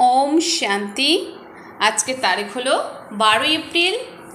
ओम शांति। आज के तारीख हलो 12 एप्रिल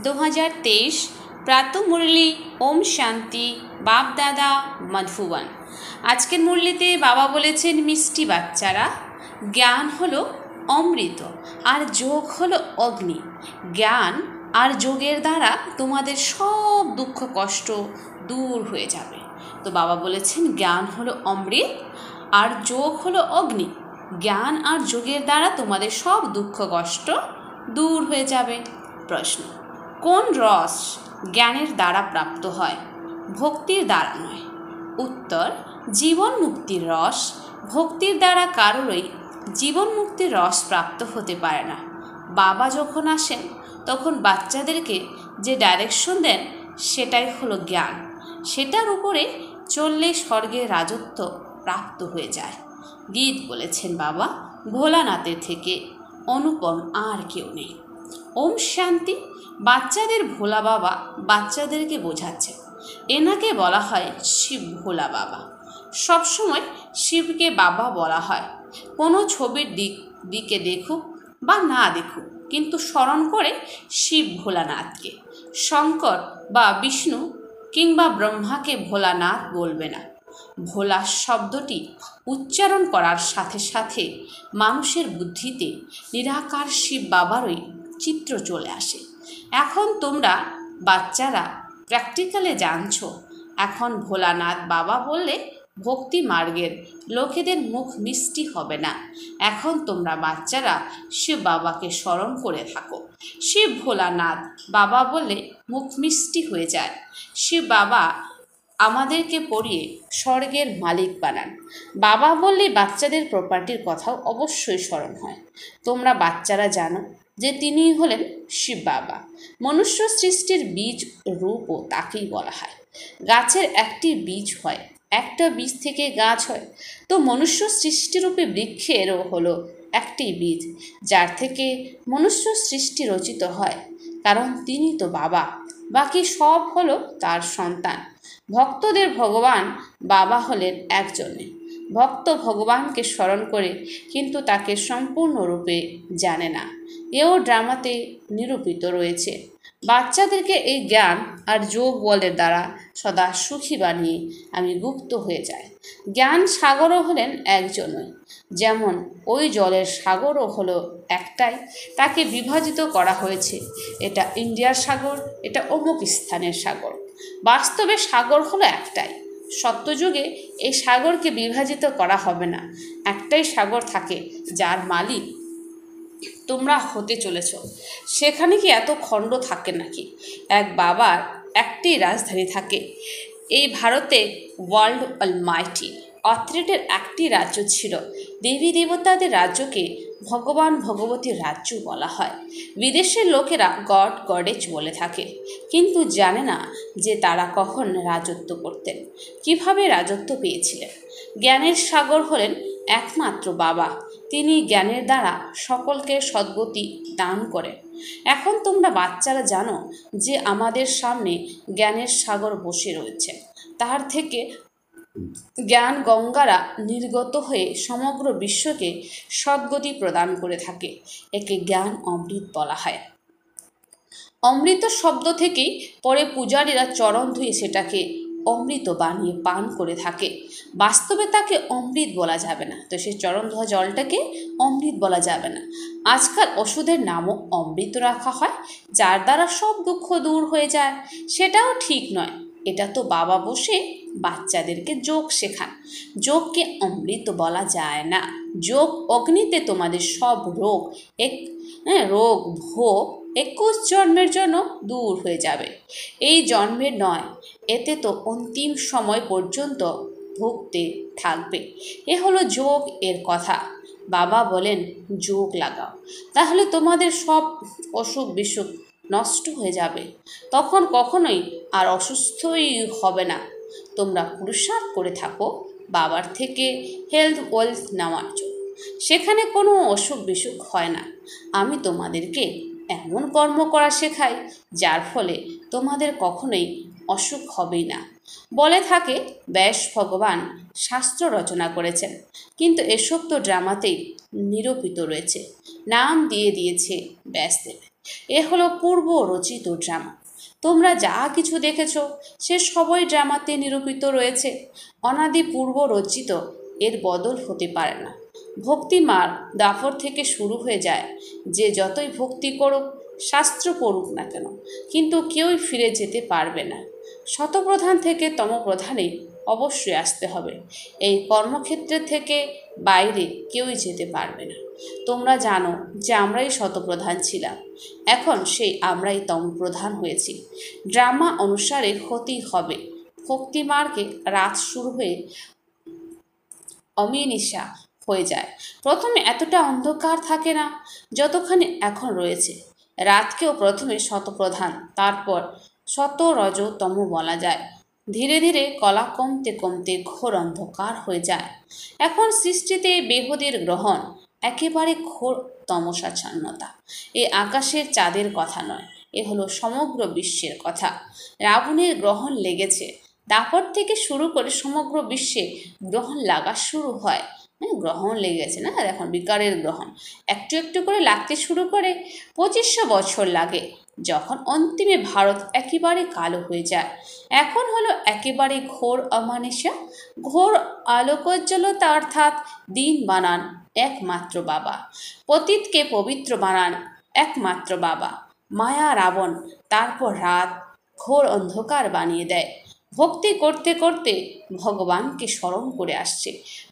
2023। प्रातः मुरली ओम शांति बाप दादा मधुबन। आजकेर मुरलीते बाबा बोलेছেন मिष्टि बाच्चारा ज्ञान हलो अमृत और जोग हलो अग्नि। ज्ञान और जोगेर द्वारा तुम्हादेर सब दुख कष्ट दूर हो जाबे। तो बाबा बोलेছেন ज्ञान हलो अमृत और जोग हलो अग्नि। ज्ञान और जोगेर द्वारा तुम्हारे सब दुख कष्ट दूर हो जाए। प्रश्न, कौन रस ज्ञानेर द्वारा प्राप्त है? भक्तिर द्वारा नय। उत्तर, जीवन मुक्तिर रस। भक्तिर द्वारा कारोई जीवन मुक्तिर रस प्राप्त होते पारे ना। बाबा जखन आसेन तखन बाच्चादेरके जे डायरेक्शन देन सेटाई हलो ज्ञान। सेटार उपरे चलले स्वर्गेर राजत्व प्राप्त हो जाए। गीत बोलेছেন बाबा भोलानाथेर थेके अनुपम आर केउ नेই। ओम शांति। बाच्चादेर भोला बाबा बाच्चादेरके बोझाচ্ছেন। एनाके बला हय शिव भोला बाबा। सब समय शिवके बाबा बला हय। कोनो छबिर दिके देखुक बा ना देखुक किन्तु स्मरण करे शिव भोलानाथके। शंकर बा विष्णु किंबा ब्रह्माके भोलानाथ बोलबे ना। भोला शब्दटी उच्चारण करार साथे साथे मानुषेर बुद्धिते निराकार शिव बाबारই चित्र चले आसे। এখন তোমরা বাচ্চারা প্র্যাকটিক্যালে জানছো। এখন ভোলানাথ বাবা বললে ভক্তি মার্গের লোকেদের মুখ মিষ্টি হবে না। এখন তোমরা বাচ্চারা শিব বাবাকে স্মরণ করে থাকো। শিব ভোলানাথ বাবা বললে মুখ মিষ্টি হয়ে যায়। শিব বাবা আমাদেরকে পড়িয়ে স্বর্গের মালিক বানান। বাবা বললে বাচ্চাদের প্রপার্টির কথাও অবশ্যই স্মরণ হয়। তোমরা বাচ্চারা জানো যে তিনিই হলেন শিব বাবা। মনুষ্য সৃষ্টির বীজ রূপও তাকেই বলা হয়। গাছের একটি বীজ হয়, একটা বীজ থেকে গাছ হয়। তো মনুষ্য সৃষ্টিরূপে বৃক্ষেরও হলো একটি বীজ যার থেকে মনুষ্য সৃষ্টি রচিত হয়, কারণ তিনি তো বাবা। বাকি সব হলো তার সন্তান। ভক্তদের ভগবান বাবা হলেন একজনে। ভক্ত ভগবানকে স্মরণ করে কিন্তু তাকে সম্পূর্ণরূপে জানে না। এও ড্রামাতে নিরূপিত রয়েছে। বাচ্চাদেরকে এই জ্ঞান আর যোগ বলের দ্বারা সদা সুখী বানিয়ে আমি গুপ্ত হয়ে যাই। জ্ঞান সাগরও হলেন একজনই। যেমন ওই জলের সাগরও হলো একটাই, তাকে বিভাজিত করা হয়েছে। এটা ইন্ডিয়ার সাগর, এটা অমুক স্থানের সাগর। বাস্তবে সাগর হলো একটাই। সত্যযুগে এই সাগরকে বিভাজিত করা হবে না। একটাই সাগর থাকে যার মালিক তোমরা হতে চলেছ। সেখানে কি এত খণ্ড থাকে নাকি? এক বাবার একটি রাজধানী থাকে। এই ভারতে ওয়ার্ল্ড অলমাইটি অথরিটির একটি রাজ্য ছিল। দেবী দেবতাদের রাজ্যকে ভগবান ভগবতীর রাজ্য বলা হয়। বিদেশের লোকেরা গড গডেজ বলে থাকে, কিন্তু জানে না যে তারা কখন রাজত্ব করতেন, কিভাবে রাজত্ব পেয়েছিলেন। জ্ঞানের সাগর হলেন একমাত্র বাবা। তিনি জ্ঞানের দ্বারা সকলকে সদ্গতি দান করেন। এখন তোমরা বাচ্চারা জানো যে আমাদের সামনে জ্ঞানের সাগর বসে রয়েছে। তার থেকে জ্ঞান গঙ্গারা নির্গত হয়ে সমগ্র বিশ্বকে সদ্গতি প্রদান করে থাকে। একে জ্ঞান অমৃত বলা হয়। অমৃত শব্দ থেকেই পরে পূজারীরা চরণ ধুয়ে সেটাকে অমৃত বানিয়ে পান করে থাকে। বাস্তবে তাকে অমৃত বলা যাবে না, তো সেই চরণ ধোয়া জলটাকে অমৃত বলা যাবে না। আজকাল ওষুধের নামও অমৃত রাখা হয়, যার দ্বারা সব দুঃখ দূর হয়ে যায়। সেটাও ঠিক নয়। এটা তো বাবা বসে বাচ্চাদেরকে যোগ শেখান। যোগকে অমৃত বলা যায় না। যোগ অগ্নিতে তোমাদের সব রোগ ভোগ 21 জন্মের জন্য দূর হয়ে যাবে। এই জন্মের নয়, এতে তো অন্তিম সময় পর্যন্ত ভুগতে থাকবে। এ হলো যোগ এর কথা। বাবা বলেন যোগ লাগাও, তাহলে তোমাদের সব অসুখ বিসুখ নষ্ট হয়ে যাবে। তখন কখনোই আর অসুস্থই হবে না। তোমরা পুরুষার্থ করে থাকো বাবার থেকে হেলথ ওয়েলথ নেওয়ার জন্য। সেখানে কোনো অসুখ বিসুখ হয় না। আমি তোমাদেরকে এমন কর্ম করা শেখাই যার ফলে তোমাদের কখনোই অসুখ হবেই না। বলে থাকে ব্যাস ভগবান শাস্ত্র রচনা করেছেন, কিন্তু এসব তো ড্রামাতেই নিরূপিত রয়েছে, নাম দিয়ে দিয়েছে ব্যাসদেব। এ হলো পূর্ব রচিত ড্রামা। তোমরা যা কিছু দেখেছ সে সবই ড্রামাতে নিরূপিত রয়েছে, অনাদি পূর্ব রচিত, এর বদল হতে পারে না। ভক্তিমার দাফর থেকে শুরু হয়ে যায়, যে যতই ভক্তি করুক, শাস্ত্র পড়ুক না কেন, কিন্তু কেউই ফিরে যেতে পারবে না। শতপ্রধান থেকে তমপ্রধানে অবশ্যই আসতে হবে। এই কর্মক্ষেত্রের থেকে বাইরে কেউই যেতে পারবে না। তোমরা জানো যে আমরাই শতপ্রধান ছিলাম, এখন সেই আমরাই তমপ্রধান হয়েছি। ড্রামা অনুসারে হতেই হবে। ভক্তিমার্গে রাত শুরু হয়ে অমিনিশা হয়ে যায়। প্রথমে এতটা অন্ধকার থাকে না যতখানি এখন রয়েছে। রাতকেও প্রথমে শতপ্রধান, তারপর শতরজতম বলা যায়। ধীরে ধীরে কলা কমতে কমতে ঘোর অন্ধকার হয়ে যায়। এখন সৃষ্টিতে বেহদের গ্রহণ, একেবারে ঘোর তমসাচ্ছন্নতা। এ আকাশের চাঁদের কথা নয়, এ হলো সমগ্র বিশ্বের কথা। রাবণের গ্রহণ লেগেছে, দাপর থেকে শুরু করে সমগ্র বিশ্বে গ্রহণ লাগা শুরু হয়। গ্রহণ লেগেছে না, এখন বিকারের গ্রহণ একটু একটু করে লাগতে শুরু করে। 2500 বছর লাগে, যখন অন্তিমে ভারত একেবারে কালো হয়ে যায়। এখন হলো একেবারে ঘোর অমানিসা, ঘোর আলোকোজ্জ্বলতা, অর্থাৎ দিন বানান একমাত্র বাবা, পতিতকে পবিত্র বানান একমাত্র বাবা। মায়া রাবণ তারপর রাত ঘোর অন্ধকার বানিয়ে দেয়। ভক্তি করতে করতে ভগবানকে স্মরণ করে আসছে।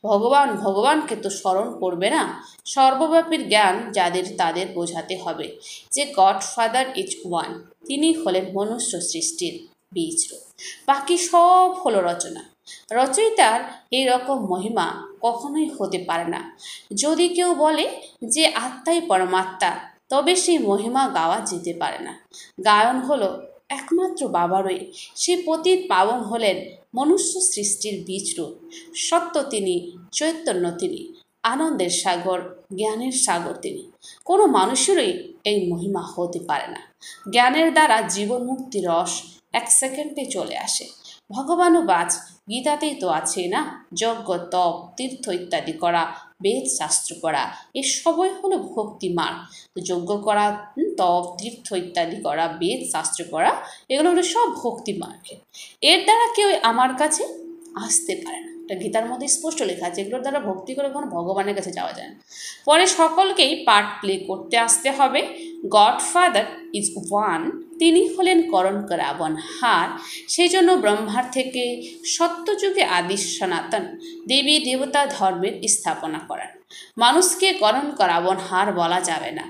ভগবানকে তো স্মরণ করবে না। সর্বব্যাপীর জ্ঞান যাদের, তাদের বোঝাতে হবে যে গডফাদার ইজ ওয়ান, তিনি হলেন মনুষ্য সৃষ্টির বীজ। বাকি সব হলো রচনা। রচয়িতার এই রকম মহিমা কখনোই হতে পারে না। যদি কেউ বলে যে আত্মাই পরমাত্মা, তবে সেই মহিমা গাওয়া যেতে পারে না। গায়ন হলো একমাত্র বাবারই। সেই পতিত পাবন হলেন মনুষ্য সৃষ্টির বীজরূপ। সত্য তিনি, চৈতন্য তিনি, আনন্দের সাগর, জ্ঞানের সাগর তিনি। কোনো মানুষেরই এই মহিমা হতে পারে না। জ্ঞানের দ্বারা জীবন মুক্তি রস 1 সেকেন্ডে চলে আসে। ভগবানও বাজ, গীতাতেই তো আছে না, যজ্ঞ তপ তীর্থ ইত্যাদি করা, বেদ শাস্ত্র করা, এ সবই হলো ভক্তি মার্গ। তো যজ্ঞ করা, তপ তীর্থ ইত্যাদি করা, বেদ শাস্ত্র করা, এগুলো হলো সব ভক্তি মার্গে। এর দ্বারা কেউ আমার কাছে আসতে পারে না। এটা গীতার মধ্যে স্পষ্ট লেখা আছে, এগুলোর দ্বারা ভক্তি করে কোনো ভগবানের কাছে যাওয়া যায় না। পরে সকলকেই পার্ট প্লে করতে আসতে হবে। গডফাদার ইজ ওয়ান, তিনি হলেন করণ রাবণ হার। সেই জন্য ব্রহ্মার থেকে সত্যযুগে আদি সনাতন দেবী দেবতা ধর্মের স্থাপনা করেন। মানুষকে করণ রাবণ হার বলা যাবে না।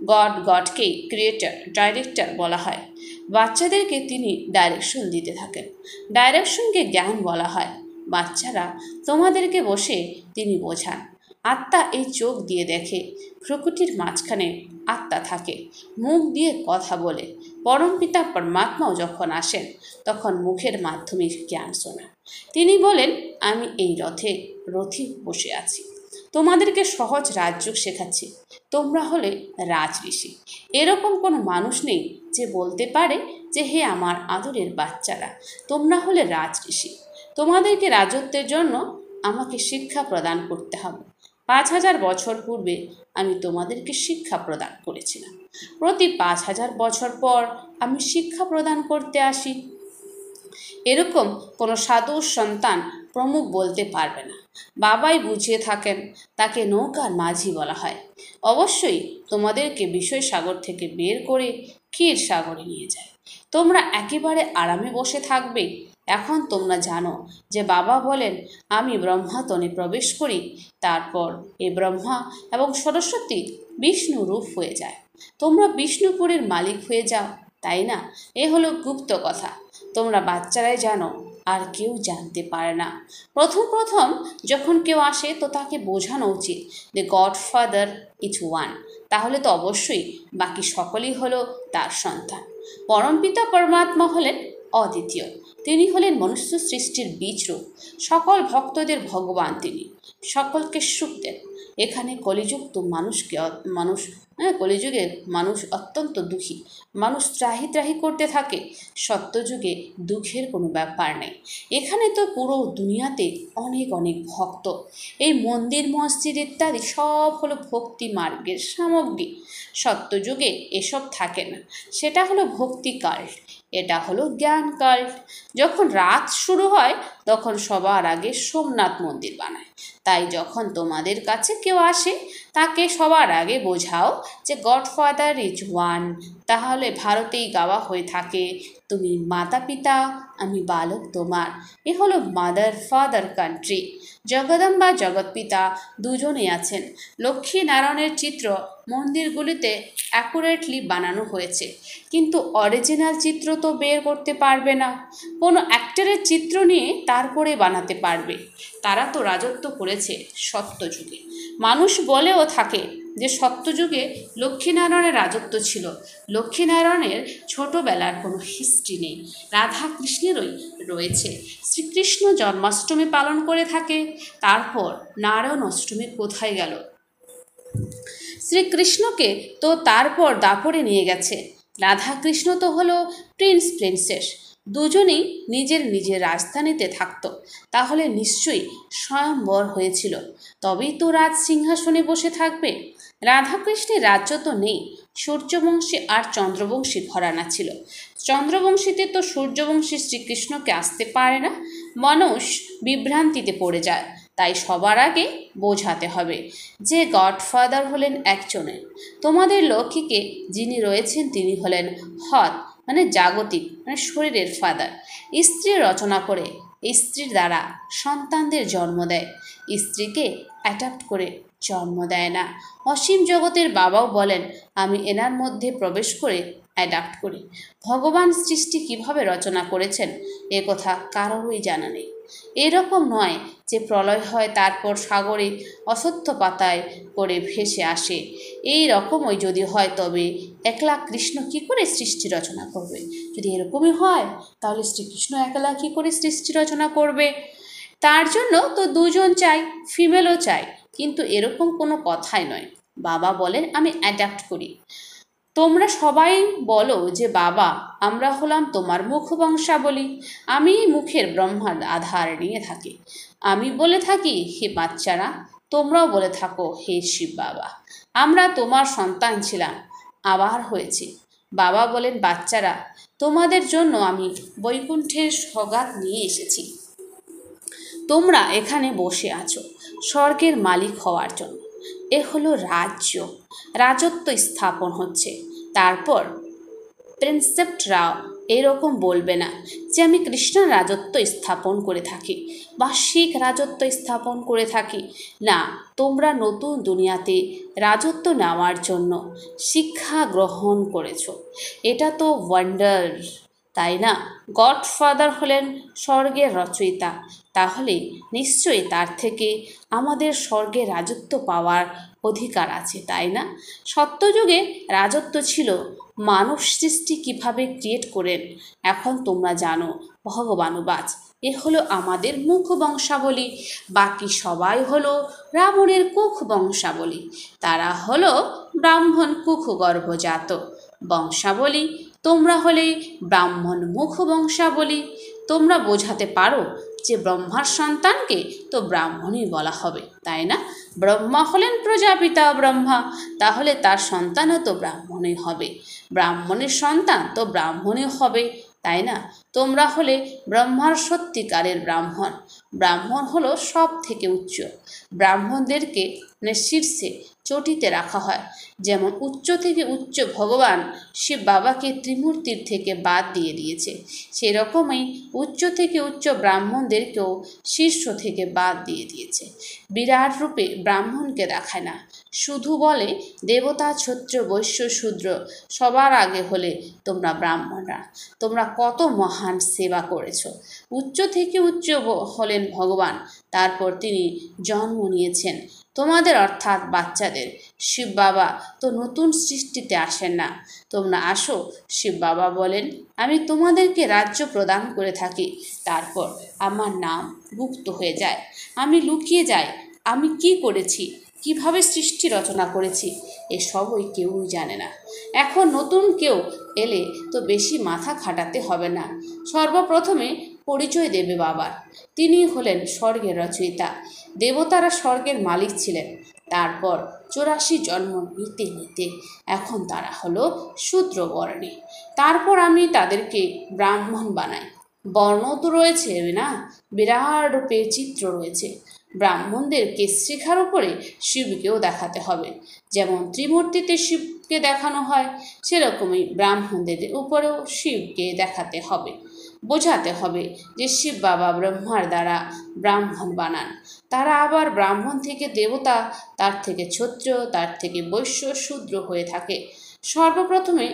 গডকেই ক্রিয়েটর, ডাইরেক্টর বলা হয়। বাচ্চাদেরকে তিনি ডাইরেকশন দিতে থাকেন, ডাইরেকশনকে জ্ঞান বলা হয়। বাচ্চারা তোমাদেরকে বসে তিনি বোঝান। আত্মা এই চোখ দিয়ে দেখে, প্রকৃতির মাঝখানে আত্মা থাকে, মুখ দিয়ে কথা বলে। পরমপিতা পরমাত্মাও যখন আসেন, তখন মুখের মাধ্যমে জ্ঞান শোনা। তিনি বলেন, আমি এই রথে বসে আছি, তোমাদেরকে সহজ রাজযোগ শেখাচ্ছি, তোমরা হলে রাজ ঋষি। এরকম কোনো মানুষ নেই যে বলতে পারে যে হে আমার আদরের বাচ্চারা, তোমরা হলে রাজ ঋষি। তোমাদেরকে রাজত্বের জন্য আমাকে শিক্ষা প্রদান করতে হবে। 5000 বছর পূর্বে আমি তোমাদেরকে শিক্ষা প্রদান করেছিলাম। প্রতি 5000 বছর পর আমি শিক্ষা প্রদান করতে আসি। এরকম কোনো সাধুর সন্তান প্রমুখ বলতে পারবে না। বাবাই বুঝিয়ে থাকেন, তাকে নৌকার মাঝি বলা হয়। অবশ্যই তোমাদেরকে বিষয় সাগর থেকে বের করে ক্ষীর সাগরে নিয়ে যায়। তোমরা একেবারে আরামে বসে থাকবে। এখন তোমরা জানো যে বাবা বলেন, আমি ব্রহ্মাতনে প্রবেশ করি, তারপর এ ব্রহ্মা এবং সরস্বতী বিষ্ণু রূপ হয়ে যায়। তোমরা বিষ্ণুপুরের মালিক হয়ে যাও, তাই না? এ হলো গুপ্ত কথা, তোমরা বাচ্চারাই জানো, আর কেউ জানতে পারে না। প্রথম যখন কেউ আসে তো তাকে বোঝানো উচিত যে গডফাদার ইজ ওয়ান, তাহলে তো অবশ্যই বাকি সকলেই হলো তার সন্তান। পরমপিতা পরমাত্মা হলেন অদ্বিতীয়, তিনি হলেন মনুষ্য সৃষ্টির বীজরূপ। সকল ভক্তদের ভগবান তিনি, সকলকে সুখ দেন। এখানে কলিযুক্ত কলিযুগে মানুষ অত্যন্ত দুঃখী, মানুষ ত্রাহি ত্রাহি করতে থাকে। সত্যযুগে দুঃখের কোনো ব্যাপার নেই। এখানে তো পুরো দুনিয়াতে অনেক অনেক ভক্ত। এই মন্দির মসজিদ ইত্যাদি সব হলো ভক্তি মার্গের সামগ্রী। সত্যযুগে এসব থাকে না, সেটা হলো ভক্তি কাল্ট, এটা হলো জ্ঞান কাল্ট। যখন রাত শুরু হয় তখন সবার আগে সোমনাথ মন্দির বানায়। তাই যখন তোমাদের কাছে কেউ আসে তাকে সবার আগে বোঝাও যে গডফাদার ইজ ওয়ান। তাহলে ভারতেই গাওয়া হয়ে থাকে, তুমি মাতা পিতা, আমি বালক তোমার। এ হলো মাদার ফাদার কান্ট্রি। জগদম্বা জগৎপিতা দুজনেই আছেন। লক্ষ্মী নারায়ণের চিত্র মন্দিরগুলিতে অ্যাকুরেটলি বানানো হয়েছে, কিন্তু অরিজিনাল চিত্র তো বের করতে পারবে না। কোনো অ্যাক্টরের চিত্র নিয়ে তারপরে বানাতে পারবে। তারা তো রাজত্ব করেছে সত্যযুগে। মানুষ বলেও থাকে যে সত্যযুগে লক্ষ্মীনারায়ণের রাজত্ব ছিল। লক্ষ্মীনারায়ণের ছোটোবেলার কোনো হিস্ট্রি নেই, রাধা কৃষ্ণেরই রয়েছে। শ্রীকৃষ্ণ জন্মাষ্টমী পালন করে থাকে, তারপর নারায়ণ অষ্টমী কোথায় গেল? শ্রীকৃষ্ণকে তো তারপর দাপরে নিয়ে গেছে। রাধাকৃষ্ণ তো হলো প্রিন্স প্রিন্সেস, দুজনেই নিজের নিজের রাজধানীতে থাকত। তাহলে নিশ্চয়ই স্বয়ংবর হয়েছিল, তবেই তো রাজ সিংহাসনে বসে থাকবে। রাধাকৃষ্ণের রাজ্য তো নেই। সূর্যবংশী আর চন্দ্রবংশী ঘরানা ছিল। চন্দ্রবংশীতে তো সূর্যবংশী শ্রীকৃষ্ণকে আসতে পারে না, মানুষ বিভ্রান্তিতে পড়ে যায়। তাই সবার আগে বোঝাতে হবে যে গডফাদার হলেন একজনের। তোমাদের লক্ষ্মীকে যিনি রয়েছেন তিনি হলেন হদ, মানে জাগতিক, মানে শরীরের ফাদার। স্ত্রী রচনা করে স্ত্রীর দ্বারা সন্তানদের জন্ম দেয়, স্ত্রীকে অ্যাডাপ্ট করে জন্ম দেয় না। অসীম জগতের বাবাও বলেন, আমি এনার মধ্যে প্রবেশ করে অ্যাডাপ্ট করি। ভগবান সৃষ্টি কিভাবে রচনা করেছেন এ কথা কারোরই জানা নেই। এরকম নয় যে প্রলয় হয় তারপর সাগরে অশ্বত্থ পাতায় করে ভেসে আসে। এই রকমই যদি হয় তবে একলা কৃষ্ণ কি করে সৃষ্টি রচনা করবে? যদি এরকমই হয় তাহলে শ্রীকৃষ্ণ একলা কি করে সৃষ্টি রচনা করবে? তার জন্য তো দুজন চাই, ফিমেলও চাই, কিন্তু এরকম কোনো কথাই নয়। বাবা বলেন আমি অ্যাডাপ্ট করি। তোমরা সবাই বলো যে বাবা আমরা হলাম তোমার মুখ বংশাবলী। আমি মুখের ব্রহ্মার আধার নিয়ে থাকি। আমি বলে থাকি হে বাচ্চারা, তোমরাও বলে থাকো হে শিব বাবা, আমরা তোমার সন্তান ছিলাম, আবার হয়েছি। বাবা বলেন বাচ্চারা, তোমাদের জন্য আমি বৈকুণ্ঠের সগাত নিয়ে এসেছি। তোমরা এখানে বসে আছো স্বর্গের মালিক হওয়ার জন্য। এ হলো রাজ্য, রাজত্ব স্থাপন হচ্ছে। তারপর প্রিন্সেপ্টরাও এরকম বলবে না যে আমি কৃষ্ণের রাজত্ব স্থাপন করে থাকি বা শিখ রাজত্ব স্থাপন করে থাকি। না, তোমরা নতুন দুনিয়াতে রাজত্ব নেওয়ার জন্য শিক্ষা গ্রহণ করেছো। এটা তো ওয়ান্ডার, তাই না? গডফাদার হলেন স্বর্গের রচয়িতা, তাহলে নিশ্চয়ই তার থেকে আমাদের স্বর্গে রাজত্ব পাওয়ার অধিকার আছে, তাই না? সত্যযুগে রাজত্ব ছিল মানব সৃষ্টি কীভাবে ক্রিয়েট করেন এখন তোমরা জানো। ভগবানুবাজ এ হলো আমাদের মুখ বংশাবলী। বাকি সবাই হলো রাবণের কুখ বংশাবলী। তারা হলো ব্রাহ্মণ কুখ গর্ভজাত বংশাবলী। তোমরা হলে ব্রাহ্মণ মুখ বংশাবলী। তোমরা বোঝাতে পারো যে ব্রহ্মার সন্তানকে তো ব্রাহ্মণই বলা হবে, তাই না? ব্রহ্মা হলেন প্রজাপিতা ব্রহ্মা, তাহলে তার সন্তানও তো ব্রাহ্মণই হবে। ব্রাহ্মণের সন্তান তো ব্রাহ্মণই হবে, তাই না? তোমরা হলে ব্রহ্মার সত্যিকারের ব্রাহ্মণ। ব্রাহ্মণ হলো সব থেকে উচ্চ। ব্রাহ্মণদেরকে শীর্ষে চটিতে রাখা হয়। যেমন উচ্চ থেকে উচ্চ ভগবান শিব বাবাকে ত্রিমূর্তির থেকে বাদ দিয়ে দিয়েছে, সেরকমই উচ্চ থেকে উচ্চ ব্রাহ্মণদেরকেও শীর্ষ থেকে বাদ দিয়ে দিয়েছে। বিরাট রূপে ব্রাহ্মণকে দেখায় না, শুধু বলে দেবতা ছত্র বৈশ্য শূদ্র সবার আগে হলে তোমরা ব্রাহ্মণরা। তোমরা কত মহান সেবা করেছ। উচ্চ থেকে উচ্চ হলেন ভগবান, তারপর তিনি জন্ম নিয়েছেন তোমাদের অর্থাৎ বাচ্চাদের। শিব বাবা তো নতুন সৃষ্টিতে আসেন না, তোমরা আসো। শিব বাবা বলেন আমি তোমাদেরকে রাজ্য প্রদান করে থাকি, তারপর আমার নাম গুপ্ত হয়ে যায়, আমি লুকিয়ে যাই। আমি কি করেছি, কিভাবে সৃষ্টি রচনা করেছি এসবই কেউই জানে না। এখন নতুন কেউ এলে তো বেশি মাথা খাটাতে হবে না। সর্বপ্রথমে পরিচয় দেবে বাবার। তিনি হলেন স্বর্গের রচয়িতা। দেবতারা স্বর্গের মালিক ছিলেন। তারপর 84 জন্ম নিতে নিতে এখন তারা হলো শূদ্রবর্ণে। তারপর আমি তাদেরকে ব্রাহ্মণ বানাই। বর্ণ তো রয়েছে না, বিরাট চিত্র রয়েছে। ব্রাহ্মণদের কেশরেখার উপরে শিবকেও দেখাতে হবে। যেমন ত্রিমূর্তিতে শিবকে দেখানো হয়, সেরকমই ব্রাহ্মণদের উপরেও শিবকে দেখাতে হবে। বোঝাতে হবে যে শিব বাবা ব্রহ্মার দ্বারা ব্রাহ্মণ বানান। তারা আবার ব্রাহ্মণ থেকে দেবতা, তার থেকে ক্ষত্রিয়, তার থেকে বৈশ্য, শূদ্র হয়ে থাকে। সর্বপ্রথমে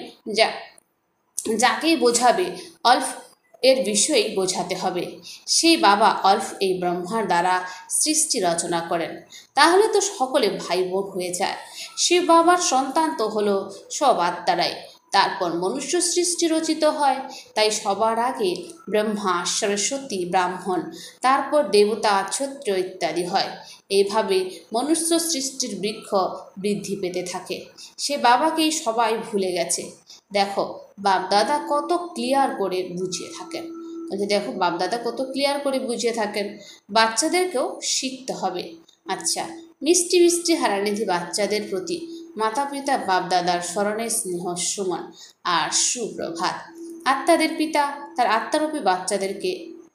যাকেই বোঝাবে অল্প এর বিষয়েই বোঝাতে হবে। সেই বাবা অল্প এই ব্রহ্মার দ্বারা সৃষ্টি রচনা করেন। তাহলে তো সকলে ভাই বোন হয়ে যায়। শিব বাবার সন্তান তো হলো সব আত্মারাই। তারপর মনুষ্য সৃষ্টি রচিত হয়। তাই সবার আগে ব্রহ্মা, সরস্বতী, ব্রাহ্মণ, তারপর দেবতা, ক্ষত্রিয় ইত্যাদি হয়। এইভাবে মনুষ্য সৃষ্টির বৃক্ষ বৃদ্ধি পেতে থাকে। সে বাবাকেই সবাই ভুলে গেছে। দেখো বাপদাদা কত ক্লিয়ার করে বুঝিয়ে থাকেন। দেখো বাপদাদা কত ক্লিয়ার করে বুঝিয়ে থাকেন। বাচ্চাদেরকেও শিখতে হবে। আচ্ছা, মিষ্টি মিষ্টি হারানিধি বাচ্চাদের প্রতি মাতা পিতা বাপদাদার স্মরণের স্নেহ সমান আর সুপ্রভাত। আত্মাদের পিতা তার আত্মারূপী বাচ্চাদেরকে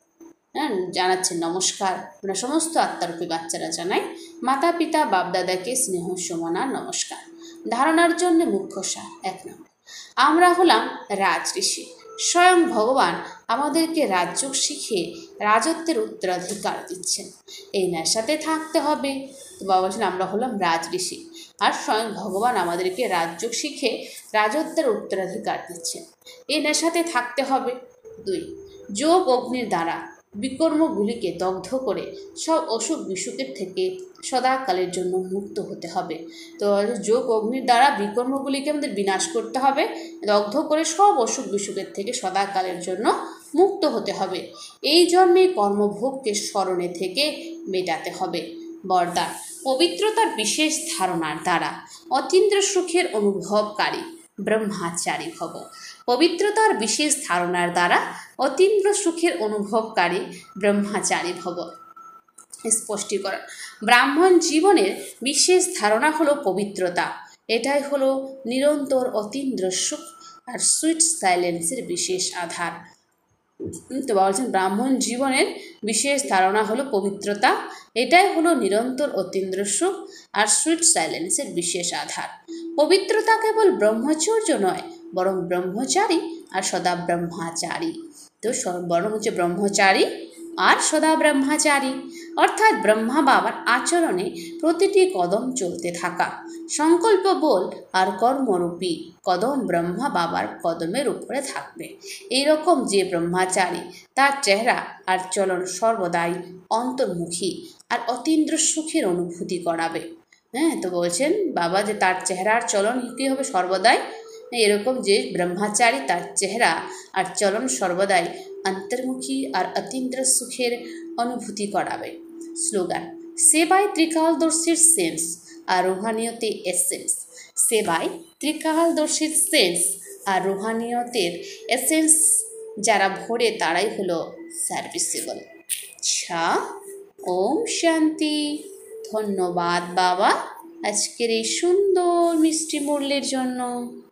জানাচ্ছেন নমস্কার। আমরা সমস্ত আত্মারূপী বাচ্চারা জানাই মাতা পিতা বাপদাদাকে স্নেহ সমান আর নমস্কার। ধারণার জন্য মুখ্য সার 1 নম্বর, আমরা হলাম রাজঋষি। স্বয়ং ভগবান আমাদেরকে রাজযোগ শিখিয়ে রাজত্বের উত্তরাধিকার দিচ্ছেন। এই নেশাতে থাকতে হবে। তো বাবা বলছেন আমরা হলাম রাজঋষি, আর স্বয়ং ভগবান আমাদেরকে রাজযোগ শিখে রাজত্বের উত্তরাধিকার দিচ্ছেন। এই নেশাতে থাকতে হবে। 2, যোগ অগ্নির দ্বারা বিকর্মগুলিকে দগ্ধ করে সব অসুখ বিসুখের থেকে সদাকালের জন্য মুক্ত হতে হবে। তো যোগ অগ্নির দ্বারা বিকর্মগুলিকে আমাদের বিনাশ করতে হবে, দগ্ধ করে সব অসুখ বিসুখের থেকে সদাকালের জন্য মুক্ত হতে হবে। এই জন্মে কর্মভোগকে স্মরণে থেকে মেটাতে হবে। বরদান, পবিত্রতার বিশেষ ধারণার দ্বারা অতীন্দ্র সুখের অনুভবকারী ব্রহ্মচারী ভব। পবিত্রতার বিশেষ ধারণার দ্বারা অতীন্দ্র সুখের অনুভবকারী ব্রহ্মচারী ভব। স্পষ্টীকরণ, ব্রাহ্মণ জীবনের বিশেষ ধারণা হলো পবিত্রতা। এটাই হলো নিরন্তর অতীন্দ্র সুখ আর সুইট সাইলেন্সের বিশেষ আধার। তো বলছেন ব্রাহ্মণ জীবনের বিশেষ ধারণা হলো পবিত্রতা। এটাই হলো নিরন্তর অতীন্দ্র সুখ আর সুইট সাইলেন্সের বিশেষ আধার। পবিত্রতা কেবল ব্রহ্মচর্য নয়, বরং ব্রহ্মচারী আর সদা ব্রহ্মচারী। তো বরং হচ্ছে ব্রহ্মচারী আর সদা ব্রহ্মচারী, অর্থাৎ ব্রহ্মা বাবার আচরণে প্রতিটি কদম চলতে থাকা। সংকল্প বল আর কর্মরূপী কদম ব্রহ্মা বাবার কদমের উপরে থাকবে। এইরকম যে ব্রহ্মচারী, তার চেহারা আর চলন সর্বদাই অন্তর্মুখী আর অতীন্দ্র সুখের অনুভূতি করাবে। তো বলছেন বাবা যে তার চেহারার চলন কী হবে সর্বদাই এরকম, যে ব্রহ্মচারী তার চেহারা আর চলন সর্বদাই অন্তর্মুখী আর অতীন্দ্র সুখের অনুভূতি করাবে। স্লোগান, সেবায় ত্রিকালদর্শীর সেন্স আর রুহানিয়তে এসেন্স। সেবায় ত্রিকালদর্শীর সেন্স আর রুহানিয়তের এসেন্স যারা ভরে তারাই হলো সার্ভিসেবল। আচ্ছা, ওম শান্তি। ধন্যবাদ বাবা আজকের এই সুন্দর মিষ্টি মূল্যের জন্য।